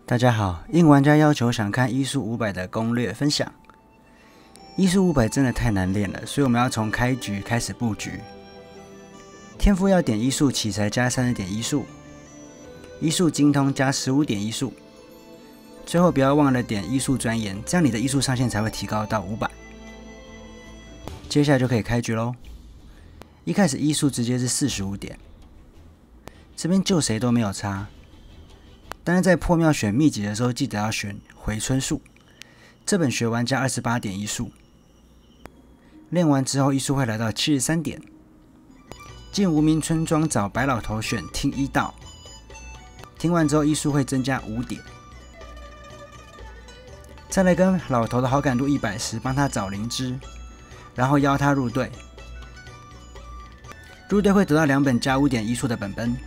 大家好，应玩家要求想看医术500的攻略分享。医术500真的太难练了，所以我们要从开局开始布局。天赋要点医术奇才加30点医术，医术精通加15点医术，最后不要忘了点医术钻研，这样你的医术上限才会提高到500。接下来就可以开局咯。一开始医术直接是45点，这边救谁都没有差。但是在破庙选秘籍的时候，记得要选回春术。这本学完加28点医术，练完之后医术会来到73点。进无名村庄找白老头选听医道，听完之后医术会增加5点。再来跟老头的好感度100时，帮他找灵芝，然后邀他入队。入队会得到2本加5点医术的本本。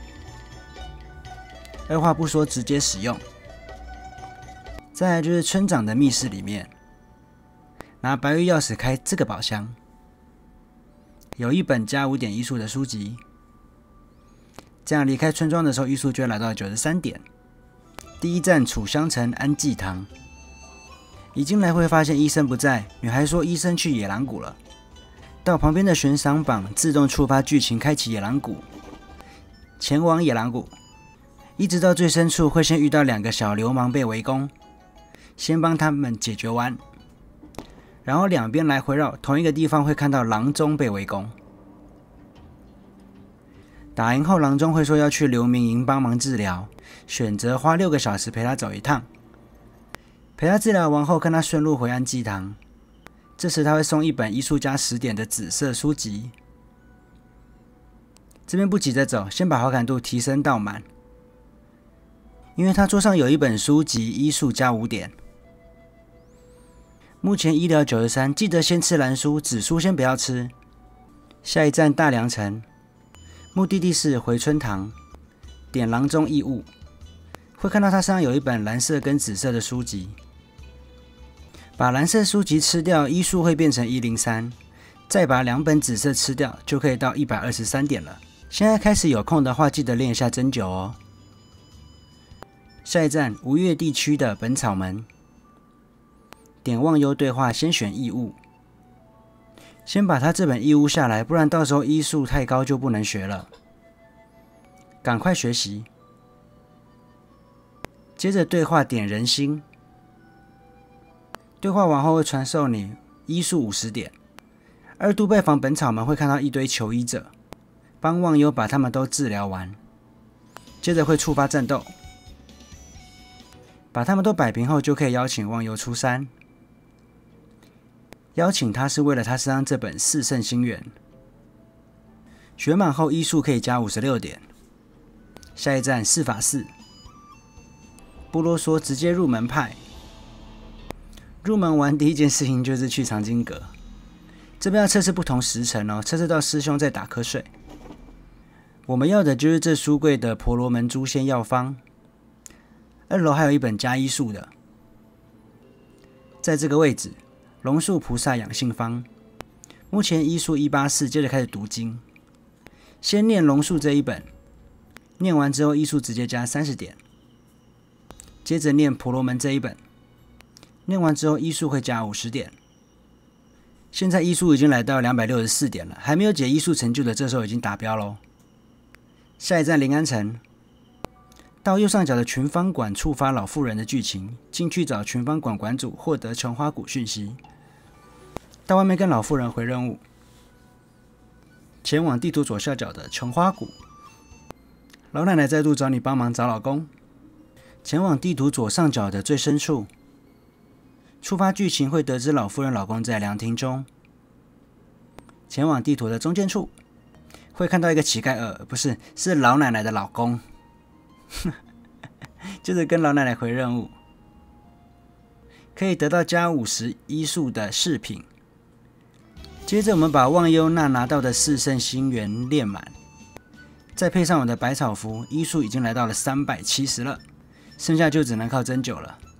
二话不说直接使用。再来就是村长的密室里面，拿白玉钥匙开这个宝箱，有1本加5点医术的书籍。这样离开村庄的时候，医术就会来到93点。第一站楚香城安济堂，已经来回发现医生不在，女孩说医生去野狼谷了。到旁边的悬赏榜自动触发剧情，开启野狼谷，前往野狼谷。一直到最深处会先遇到2个小流氓被围攻，先帮他们解决完，然后两边来回绕，同一个地方会看到郎中被围攻。打赢后，郎中会说要去流民营帮忙治疗，选择花6个小时陪他走一趟。陪他治疗完后，看他顺路回安济堂，这时他会送1本医术加10点的紫色书籍。这边不急着走，先把好感度提升到满。因为他桌上有1本书籍，医术加5点。目前医疗93，记得先吃蓝书，紫书先不要吃。下一站大良城，目的地是回春堂，点郎中义务，会看到他身上有1本蓝色跟紫色的书籍。把蓝色书籍吃掉，医术会变成103，再把2本紫色吃掉，就可以到123点了。现在开始有空的话，记得练一下针灸哦。下一站吴越地区的本草门，点忘忧对话，先选义务，先把他这本义务下来，不然到时候医术太高就不能学了，赶快学习。接着对话点人心，对话完后会传授你医术50点。2度拜访本草门会看到一堆求医者，帮忘忧把他们都治疗完，接着会触发战斗。把他们都摆平后，就可以邀请忘忧出山。邀请他是为了他身上这本四圣心源。学满后，医术可以加56点。下一站四法寺，不啰嗦，直接入门派。入门完第一件事情就是去藏经阁，这边要测试不同时辰哦，测试到师兄再打瞌睡。我们要的就是这书柜的婆罗门诛仙药方。2楼还有1本加医术的，在这个位置，龙树菩萨养性方，目前医术184，接着开始读经，先念龙树这1本，念完之后医术直接加30点，接着念婆罗门这1本，念完之后医术会加50点。现在医术已经来到264点了，还没有解医术成就的，这时候已经达标咯。下一站临安城。到右上角的群芳馆触发老妇人的剧情，进去找群芳馆馆主，获得琼花谷讯息。到外面跟老妇人回任务，前往地图左下角的琼花谷。老奶奶再度找你帮忙找老公，前往地图左上角的最深处，触发剧情会得知老妇人老公在凉亭中。前往地图的中间处，会看到一个乞丐，不是，是老奶奶的老公。就是跟老奶奶回任务，可以得到加50医术的饰品。接着我们把忘忧那拿到的四圣心源练满，再配上我的百草符，医术已经来到了370了，剩下就只能靠针灸了。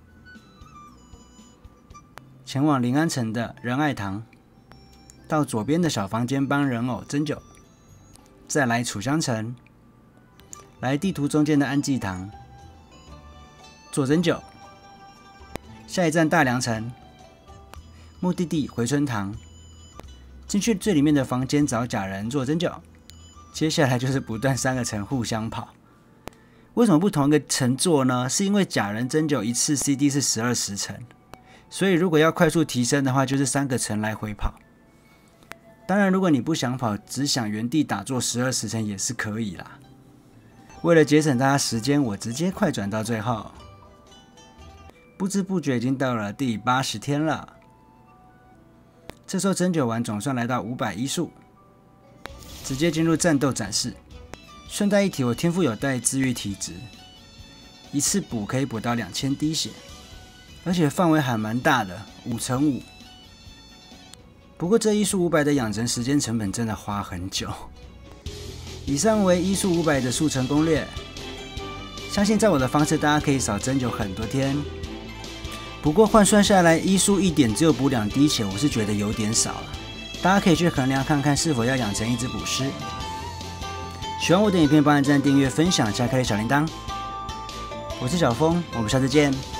前往临安城的仁爱堂，到左边的小房间帮人偶针灸，再来楚香城，来地图中间的安济堂， 做针灸。下一站大良城，目的地回春堂。进去最里面的房间找假人做针灸。接下来就是不断3个层互相跑。为什么不同一个层做呢？是因为假人针灸一次 CD 是12时辰，所以如果要快速提升的话，就是3个层来回跑。当然，如果你不想跑，只想原地打坐12时辰也是可以啦。为了节省大家时间，我直接快转到最后。不知不觉已经到了第80天了。这时候针灸完，总算来到500医术，直接进入战斗展示。顺带一提，我天赋有带治愈体质，一次补可以补到2000滴血，而且范围还蛮大的，5×5。不过这医术500的养成时间成本真的花很久。以上为医术500的速成攻略，相信在我的方式，大家可以少针灸很多天。不过换算下来，医术1点只有补2滴血，我是觉得有点少了。大家可以去衡量看看是否要养成一只捕师。喜欢我的影片，帮按赞、订阅、分享，加开小铃铛。我是小峰，我们下次见。